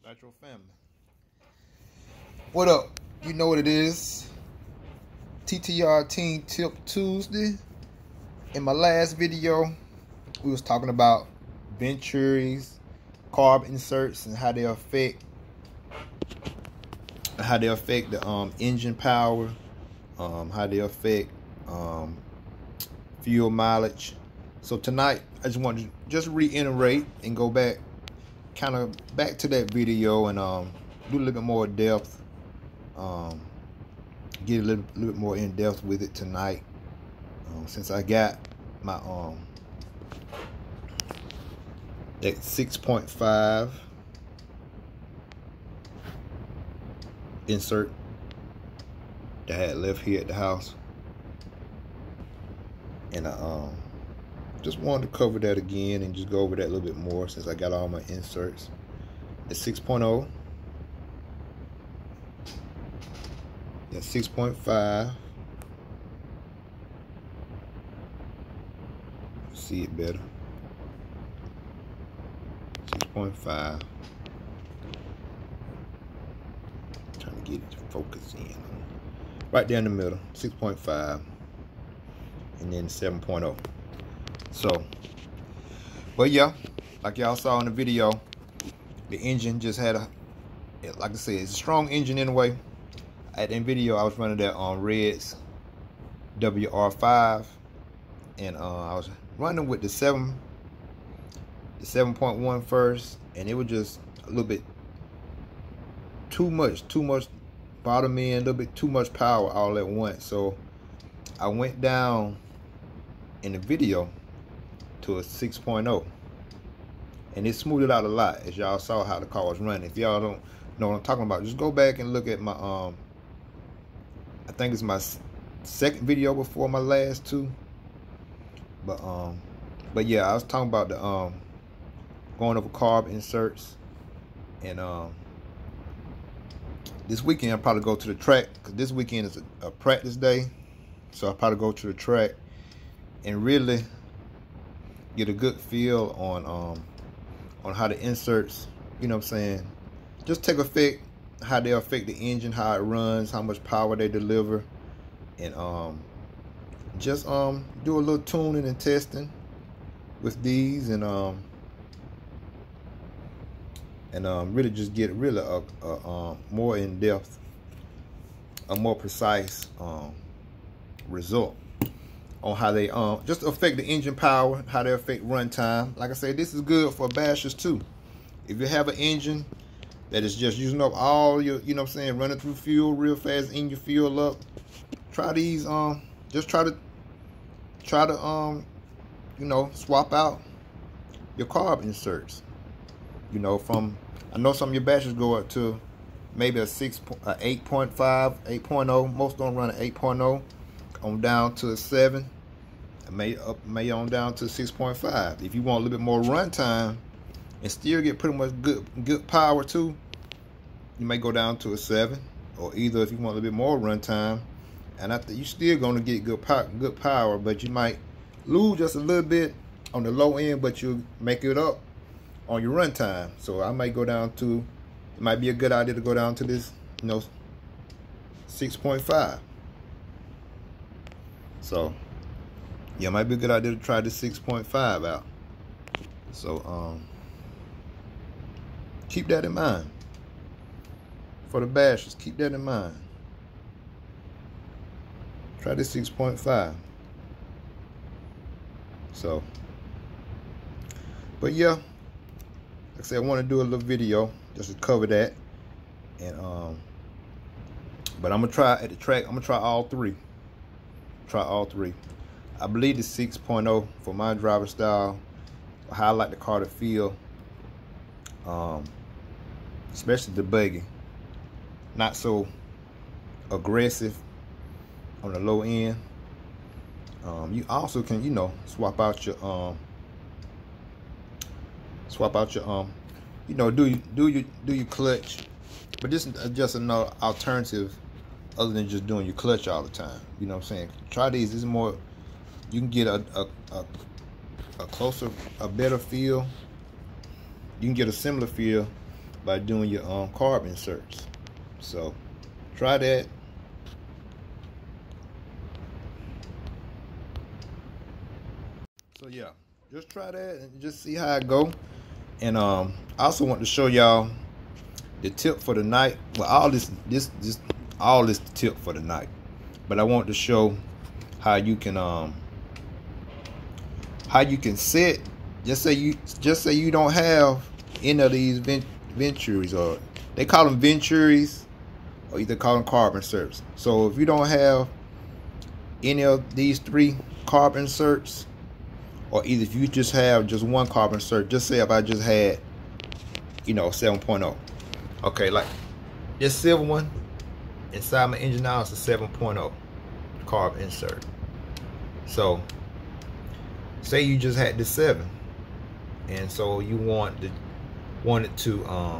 Nitro family. What up? You know what it is. TTR Team Tip Tuesday. In my last video, we was talking about Venturi's carb inserts and how they affect the engine power, how they affect fuel mileage. So tonight, I just want to just reiterate and go back to that video and do a little bit more depth, get a little bit more in depth with it tonight, since I got my that 6.5 insert that I had left here at the house, and I just wanted to cover that again and just go over that a little bit more since I got all my inserts. The 6.0, the 6.5, see it better, 6.5, trying to get it to focus in, right there in the middle, 6.5, and then 7.0. So, but yeah, like y'all saw in the video, the engine just had like I said, it's a strong engine anyway. At the video, I was running that on Red's WR5, and I was running with the 7.1 first, and it was just a little bit too much bottom end, a little bit too much power all at once. So I went down in the video to a 6.0, and it smoothed it out a lot, as y'all saw how the car was running. If y'all don't know what I'm talking about, just go back and look at my I think it's my second video before my last two. But yeah, I was talking about the going over carb inserts, and this weekend I'll probably go to the track, because this weekend is a practice day. So I'll probably go to the track and really get a good feel on how the inserts, you know what I'm saying, just take effect, how they affect the engine, how it runs, how much power they deliver, and just do a little tuning and testing with these, and really just get really a more in depth, a more precise result on how they just affect the engine power, how they affect runtime. Like I said, this is good for bashers too. If you have an engine that is just using up all your, you know what I'm saying, running through fuel real fast, in your fuel up, try these. Just try to you know, swap out your carb inserts. You know, I know some of your bashers go up to maybe a 8.5, 8.0. Most don't run an 8.0. On down to a 7, may on down to 6.5. If you want a little bit more runtime and still get pretty much good power too, you may go down to a 7. Or either if you want a little bit more runtime, and I think you're still going to get good power, but you might lose just a little bit on the low end, but you'll make it up on your runtime. So I might go down to, it might be a good idea to go down to this, you know, 6.5. So yeah, it might be a good idea to try the 6.5 out. So keep that in mind. For the bashers, keep that in mind. Try the 6.5. So, but yeah, like I said, I want to do a little video just to cover that. And but I'm gonna try at the track, I'm gonna try all three. I believe the 6.0 for my driver style, how I like the car to feel, especially the buggy, not so aggressive on the low end. You also can, you know, swap out your you know, do your clutch, but this is just another alternative other than just doing your clutch all the time. You know what I'm saying? Try these. This is more, you can get a closer, a better feel. You can get a similar feel by doing your carb inserts. So try that. So yeah, just try that and just see how it go. And I also want to show y'all the tip for the night. Well, all this the tip for the night. But I want to show how you can set. Just say you don't have any of these Venturis, or they call them Venturis, or either call them carb inserts. So if you don't have any of these 3 carb inserts, or either if you just have just one carb insert, just say if I just had 7.0. Okay, like this silver one inside my engine now is a 7.0 carb insert. So say you just had this 7, and so you wanted to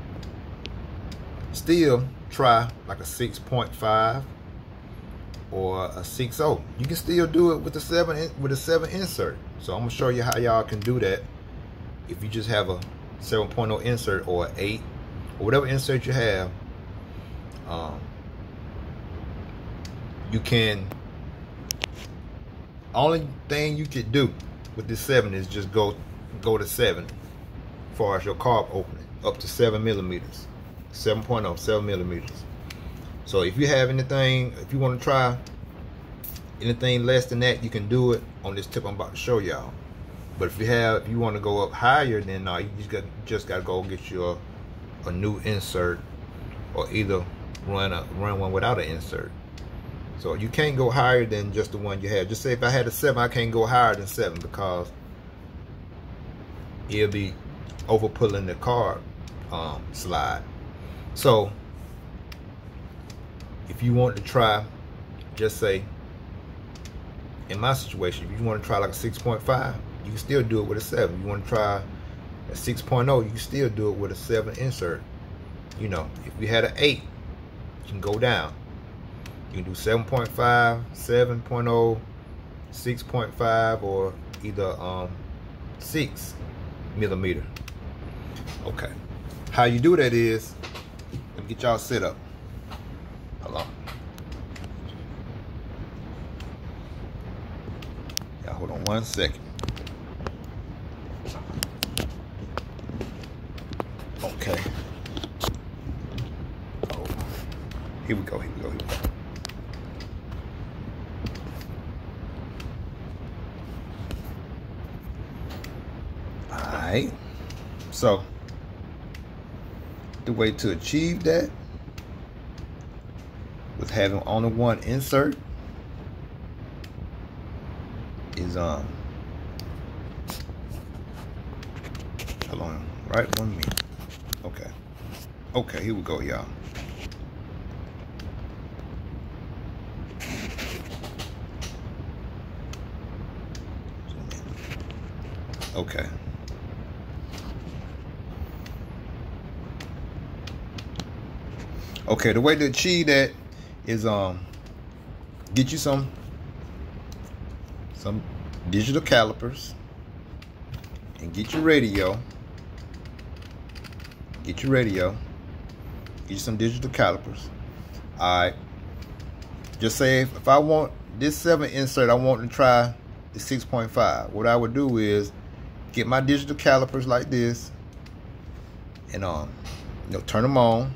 still try like a 6.5 or a 6.0. You can still do it with the 7 insert. So I'm gonna show you how y'all can do that if you just have a 7.0 insert or 8 or whatever insert you have. You can, only thing you could do with this 7 is just go to 7 as far as your carb opening, up to 7 millimeters, 7.0, 7 millimeters. So if you have anything, if you want to try anything less than that, you can do it on this tip I'm about to show y'all. But if you want to go up higher, then you just got to go get you a new insert, or either run one without an insert. So you can't go higher than just the one you have. Just say if I had a 7, I can't go higher than 7 because it'll be over pulling the carb slide. So if you want to try, just say in my situation, if you want to try like a 6.5, you can still do it with a 7. If you want to try a 6.0, you can still do it with a 7 insert. If you had an 8, you can go down. You can do 7.5, 7.0, 6.5, or either 6 millimeter. Okay. How you do that is, let me get y'all set up. Hold on. Y'all hold on 1 second. Okay. Oh. Here we go. Alright. So the way to achieve that with having only one insert is hold on, right 1 minute. Okay, here we go, y'all. Okay, the way to achieve that is get you some digital calipers and get your radio. Get you some digital calipers. Alright. Just say if I want this 7 insert, I want to try the 6.5. What I would do is get my digital calipers like this and turn them on.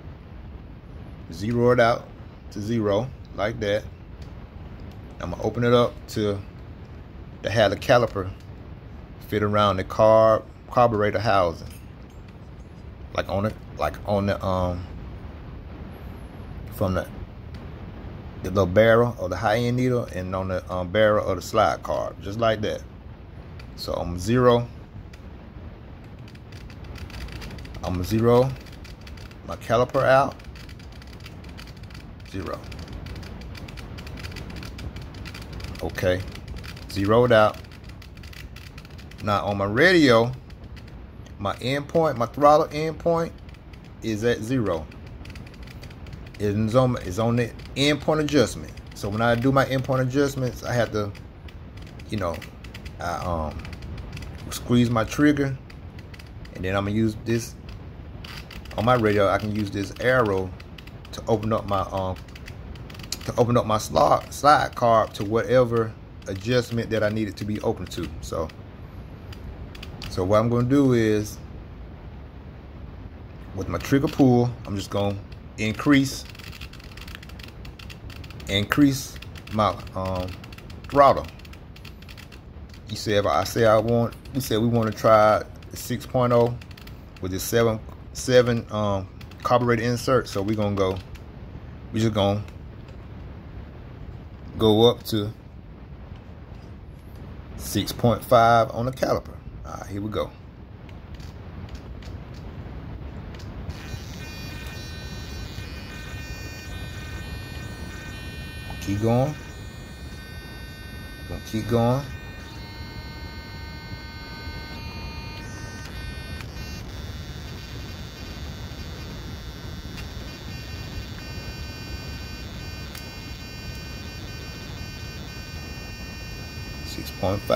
Zero it out to 0 like that. I'm gonna open it up to have the caliper fit around the carburetor housing, like on the from the little barrel of the high end needle, and on the barrel of the slide carb, just like that. So I'm gonna zero my caliper out. 0. Okay, zeroed out. Now on my radio, my endpoint, my throttle endpoint is at 0. It's on the endpoint adjustment. So when I do my endpoint adjustments, I have to, I squeeze my trigger, and then I'm gonna use this on my radio, I can use this arrow to open up my slide carb to whatever adjustment that I need it to be open to. So what I'm going to do is, with my trigger pull, I'm just going to increase my throttle. We said we want to try the 6.0 with the 7 carburetor insert. So we're just gonna go up to 6.5 on the caliper. All right, here we go. Keep going. Gonna keep going. .5.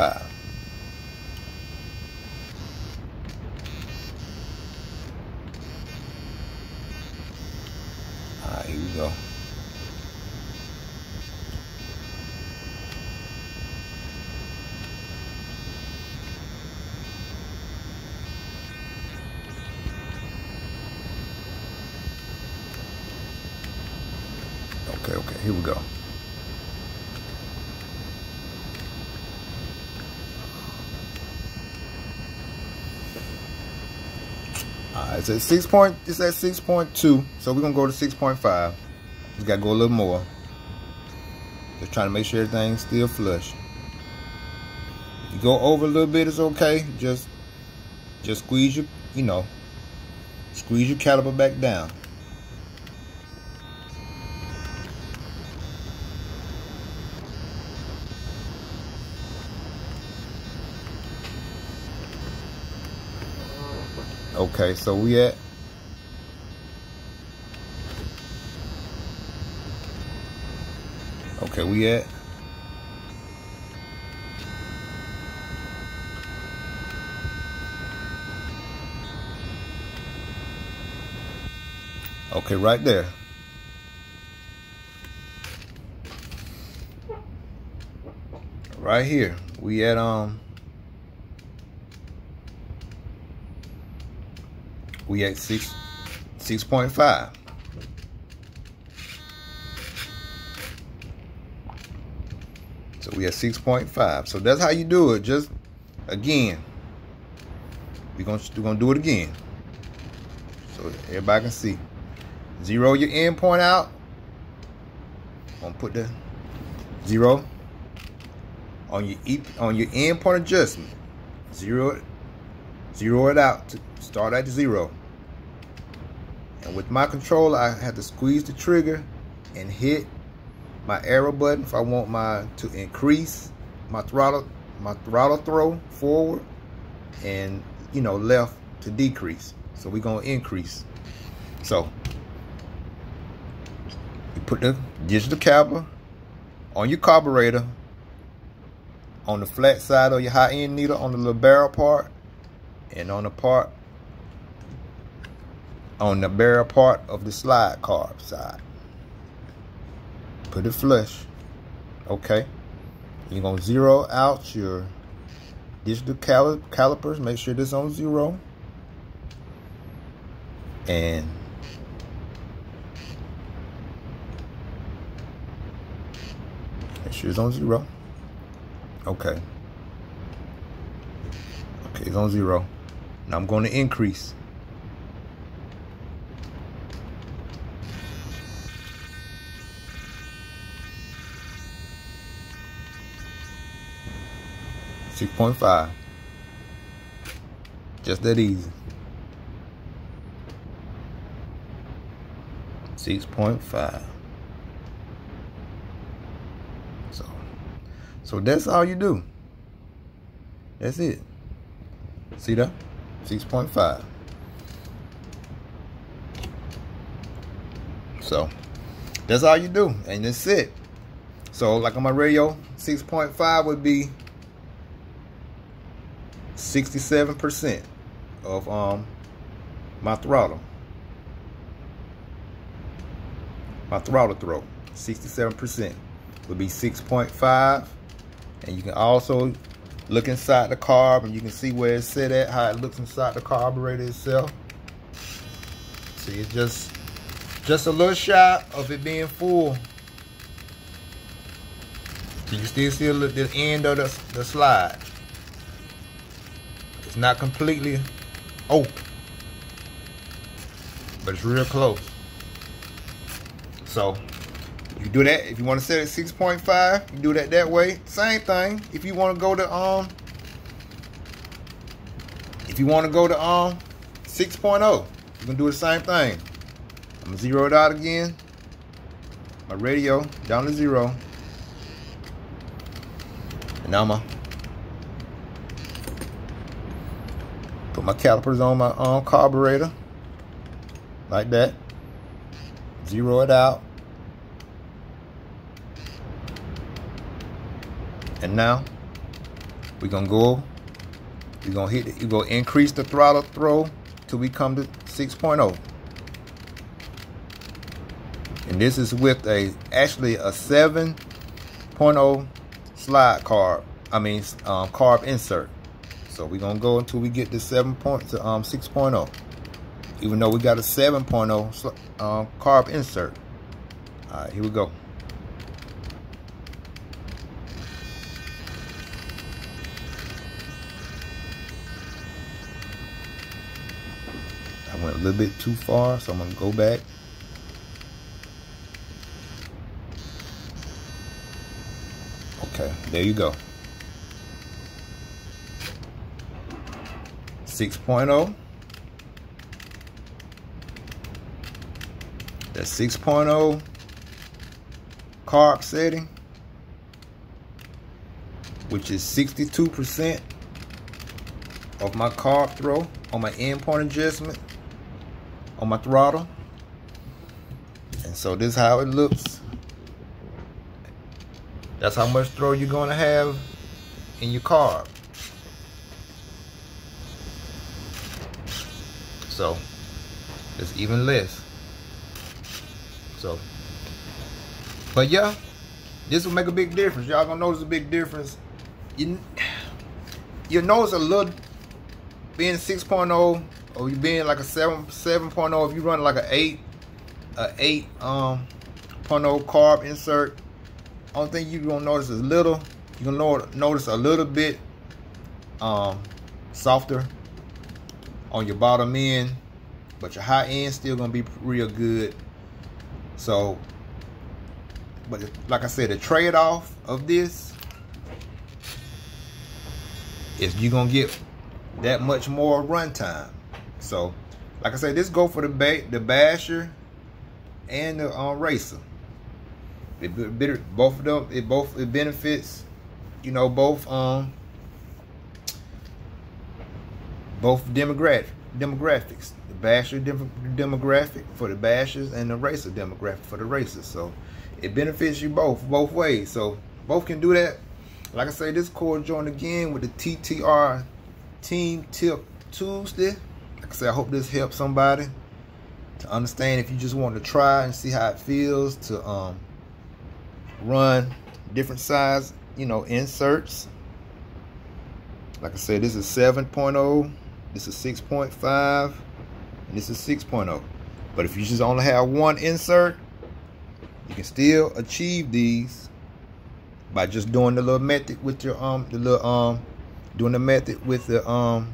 All right, here we go. Okay, here we go. It's at 6.2, so we're gonna go to 6.5. Just gotta go a little more. Just trying to make sure everything's still flush. If you go over a little bit, it's okay. Just squeeze your, squeeze your caliper back down. Okay, so we at right there. Right here. We at 6.5. So we at 6.5. So that's how you do it. Just again, we're gonna do it again, so everybody can see. Zero your end point out. I'm gonna put the 0 on your end point adjustment. Zero it out to start at 0. And with my controller, I have to squeeze the trigger and hit my arrow button if I want to increase my throttle throw forward, and left to decrease. So we're gonna increase. So you put the digital caliper on your carburetor, on the flat side of your high end needle, on the little barrel part, and on the barrel part of the slide carb side. Put it flush. Okay. You're gonna zero out your digital calipers. Make sure this is on 0. And make sure it's on 0. Okay. Okay, it's on 0. Now I'm going to increase. .5. Just that easy. 6.5. So that's all you do. That's it. See that? 6.5. So that's all you do, and that's it. So like on my radio, 6.5 would be 67% of my throttle. my throttle throw. 67% would be 6.5. And you can also look inside the carb and you can see where it's set at, how it looks inside the carburetor itself. See, it's just a little shy of it being full. You can still see the end of the slide. It's not completely open, but it's real close. So you do that. If you want to set it 6.5, you do that way. Same thing. If you want to go to 6.0, you can do the same thing. I'm gonna zero it out again. My radio down to 0. And now I'm gonna put my calipers on my carburetor like that. Zero it out. And now we're gonna hit it. You're gonna increase the throttle throw till we come to 6.0. And this is with actually a 7.0 slide carb. Carb insert. So we're gonna go until we get to 6.0. Even though we got a 7.0 carb insert. All right, here we go. I went a little bit too far, so I'm gonna go back. Okay, there you go. 6.0. That 6.0 carb setting, which is 62% of my carb throw on my endpoint adjustment on my throttle. And so this is how it looks. That's how much throw you're gonna have in your carb. So it's even less. So, but yeah, this will make a big difference. Y'all gonna notice a big difference. You'll notice a little being 6.0 or you being like a 7.0. If you run like a 8.0 carb insert, only thing you're gonna notice is you're gonna notice a little bit softer on your bottom end, but your high end still gonna be real good. So, but like I said, the trade-off of this is you're gonna get that much more runtime. So, like I said, this go for the Basher and the Racer. Both of them, it benefits, both demographics. The Basher demographic for the Bashers and the Racer demographic for the Racers. So it benefits you both ways. So both can do that. Like I say, this cord joint again with the TTR Team Tip Tuesday. Like I say, I hope this helps somebody to understand if you just want to try and see how it feels to run different size, inserts. Like I said, this is 7.0, this is 6.5, and this is 6.0. But if you just only have one insert, you can still achieve these by just doing the little method with your doing the method with the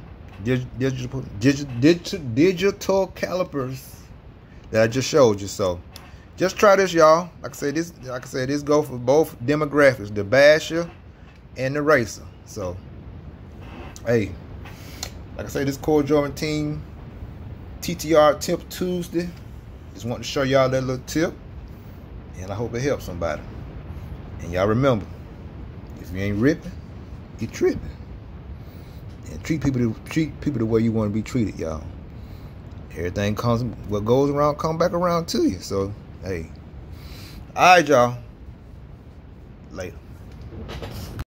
digital calipers that I just showed you. So just try this, y'all. Like I said, this go for both demographics, the Basher and the Racer. So hey, like I say, this Core Jordan Team TTR Tip Tuesday. Just want to show y'all that little tip, and I hope it helps somebody. And y'all remember, if you ain't ripping, you tripping. And treat people the way you want to be treated, y'all. Everything what goes around come back around to you. So hey, all right, y'all. Later.